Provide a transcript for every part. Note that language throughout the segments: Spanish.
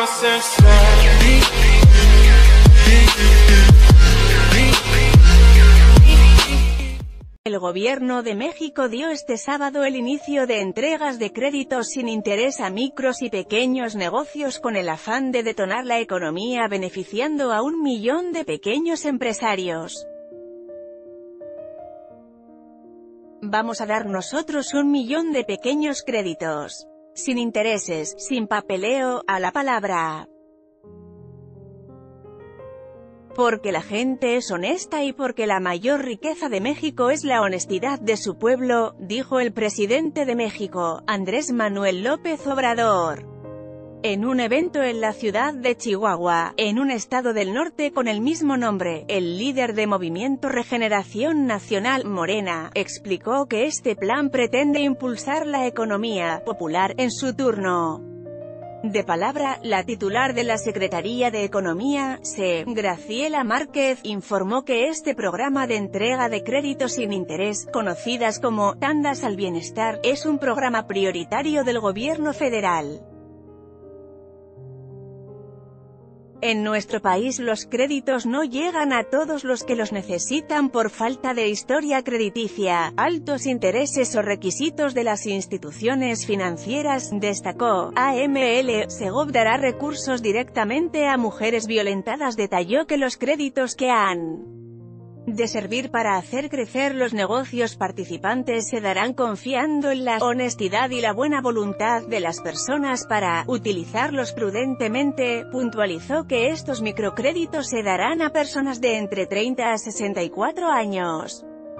El Gobierno de México dio este sábado el inicio de entregas de créditos sin interés a micros y pequeños negocios con el afán de detonar la economía beneficiando a 1 millón de pequeños empresarios. Vamos a dar nosotros 1 millón de pequeños créditos. Sin intereses, sin papeleo, a la palabra. Porque la gente es honesta y porque la mayor riqueza de México es la honestidad de su pueblo, dijo el presidente de México, Andrés Manuel López Obrador. En un evento en la ciudad de Chihuahua, en un estado del norte con el mismo nombre, el líder de Movimiento Regeneración Nacional, Morena, explicó que este plan pretende impulsar la economía popular. En su turno de palabra, la titular de la Secretaría de Economía, Graciela Márquez, informó que este programa de entrega de créditos sin interés, conocidas como tandas al bienestar, es un programa prioritario del gobierno federal. En nuestro país los créditos no llegan a todos los que los necesitan por falta de historia crediticia, altos intereses o requisitos de las instituciones financieras, destacó. AML, Segov dará recursos directamente a mujeres violentadas. Detalló que los créditos que han de servir para hacer crecer los negocios participantes se darán confiando en la honestidad y la buena voluntad de las personas para utilizarlos prudentemente. Puntualizó que estos microcréditos se darán a personas de entre 30 a 64 años.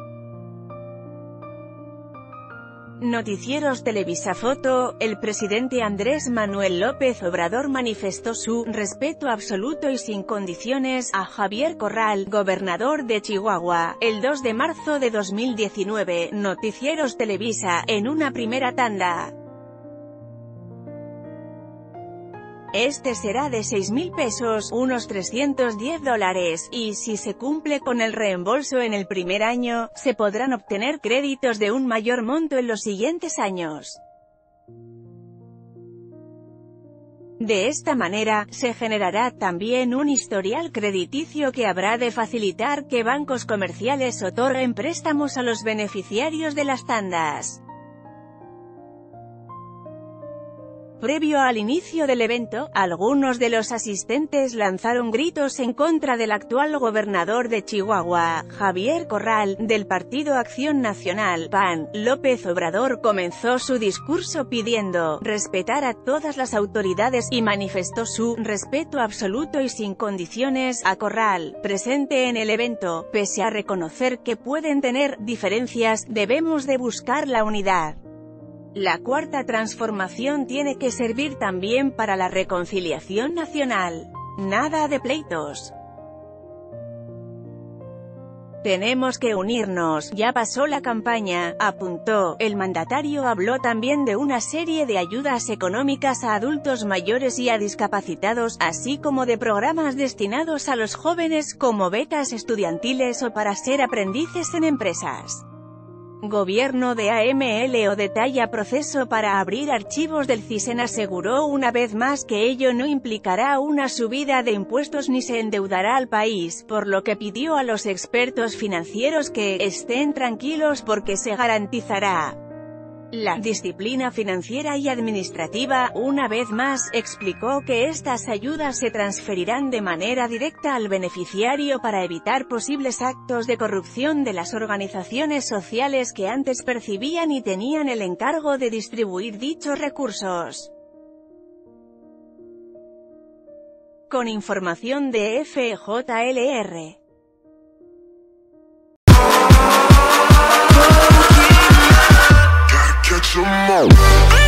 Noticieros Televisa. Foto, el presidente Andrés Manuel López Obrador manifestó su respeto absoluto y sin condiciones a Javier Corral, gobernador de Chihuahua, el 2 de marzo de 2019. Noticieros Televisa. En una primera tanda, este será de 6,000 pesos, unos $310, y si se cumple con el reembolso en el primer año, se podrán obtener créditos de un mayor monto en los siguientes años. De esta manera, se generará también un historial crediticio que habrá de facilitar que bancos comerciales otorguen préstamos a los beneficiarios de las tandas. Previo al inicio del evento, algunos de los asistentes lanzaron gritos en contra del actual gobernador de Chihuahua, Javier Corral, del Partido Acción Nacional, PAN. López Obrador comenzó su discurso pidiendo respetar a todas las autoridades y manifestó su respeto absoluto y sin condiciones a Corral, presente en el evento. Pese a reconocer que pueden tener diferencias, debemos de buscar la unidad. La cuarta transformación tiene que servir también para la reconciliación nacional. Nada de pleitos. Tenemos que unirnos, ya pasó la campaña, apuntó. El mandatario habló también de una serie de ayudas económicas a adultos mayores y a discapacitados, así como de programas destinados a los jóvenes como becas estudiantiles o para ser aprendices en empresas. Gobierno de AML. O detalla proceso para abrir archivos del CISEN. Aseguró una vez más que ello no implicará una subida de impuestos ni se endeudará al país, por lo que pidió a los expertos financieros que estén tranquilos porque se garantizará la disciplina financiera y administrativa. Una vez más, explicó que estas ayudas se transferirán de manera directa al beneficiario para evitar posibles actos de corrupción de las organizaciones sociales que antes percibían y tenían el encargo de distribuir dichos recursos. Con información de FJLR. Catch 'em all.